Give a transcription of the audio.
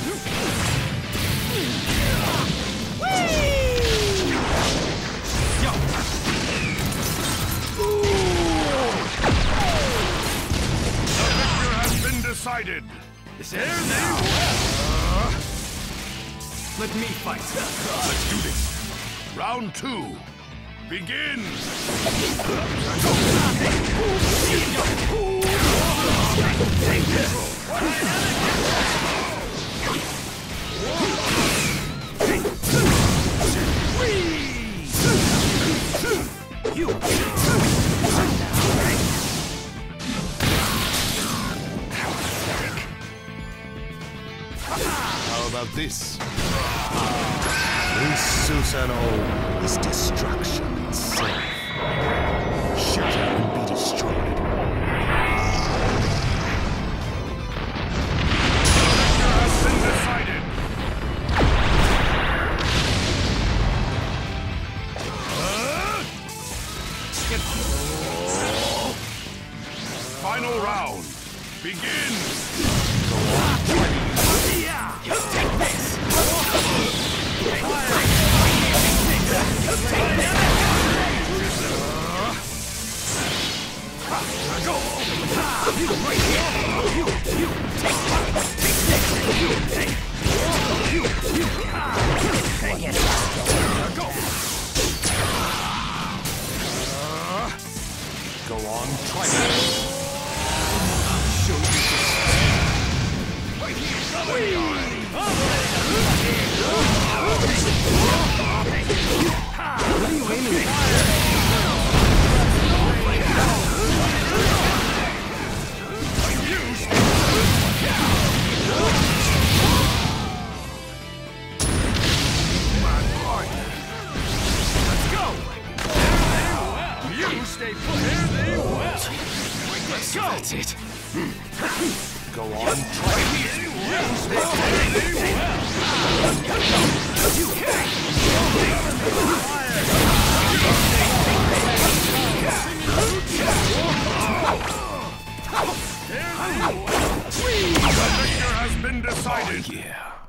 Decided. This ends now. Let me fight. Let's do this. Round 2. Begin. How about this? This Susanoo is destruction itself. Shatter and be destroyed. Has been decided. Final round. Begin. Take this! Go! Go on, try it. Show you this. Wait here, already. What are you aiming at? Let's go! You stay put. Let's go! That's it. Go on, try it. The victor has been decided. Yeah.